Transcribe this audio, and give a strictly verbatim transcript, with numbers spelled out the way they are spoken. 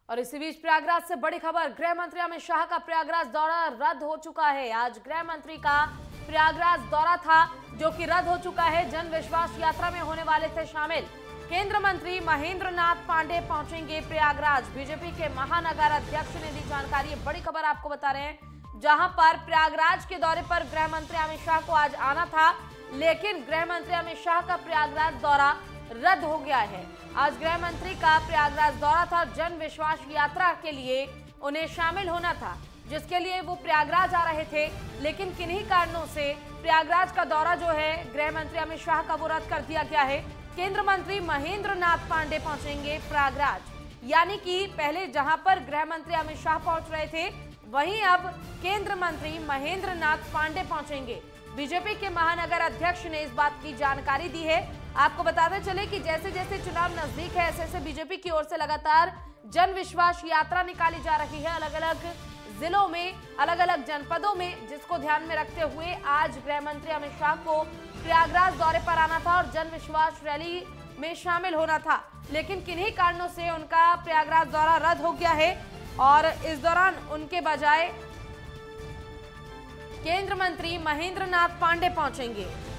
और इसी बीच प्रयागराज से बड़ी खबर, गृह मंत्री अमित शाह का प्रयागराज दौरा रद्द हो चुका है। आज गृह मंत्री का प्रयागराज दौरा था जो कि रद्द हो चुका है। जन विश्वास यात्रा में होने वाले थे शामिल। केंद्र मंत्री महेंद्र नाथ पांडे पहुंचेंगे प्रयागराज। बीजेपी के महानगर अध्यक्ष ने दी जानकारी। बड़ी खबर आपको बता रहे हैं, जहां पर प्रयागराज के दौरे पर गृह मंत्री अमित शाह को आज आना था, लेकिन गृह मंत्री अमित शाह का प्रयागराज दौरा रद्द हो गया है। आज गृह मंत्री का प्रयागराज दौरा था। जन विश्वास यात्रा के लिए उन्हें शामिल होना था, जिसके लिए वो प्रयागराज आ रहे थे, लेकिन किन्हीं कारणों से प्रयागराज का दौरा जो है गृह मंत्री अमित शाह का वो रद्द कर दिया गया है। केंद्र मंत्री महेंद्र नाथ पांडे पहुंचेंगे प्रयागराज, यानी कि पहले जहां पर गृह मंत्री अमित शाह पहुंच रहे थे, वहीं अब केंद्र मंत्री महेंद्र नाथ पांडे पहुंचेंगे। बीजेपी के महानगर अध्यक्ष ने इस बात की जानकारी दी है। आपको बताते चले कि जैसे जैसे चुनाव नजदीक है, ऐसे ऐसे बीजेपी की ओर से लगातार जन विश्वास यात्रा निकाली जा रही है अलग अलग जिलों में, अलग अलग जनपदों में, जिसको ध्यान में रखते हुए आज गृह मंत्री अमित शाह को प्रयागराज दौरे पर आना था और जन विश्वास रैली में शामिल होना था, लेकिन किन्हीं कारणों से उनका प्रयागराज दौरा रद्द हो गया है और इस दौरान उनके बजाय केंद्र मंत्री महेंद्र नाथ पांडे पहुंचेंगे।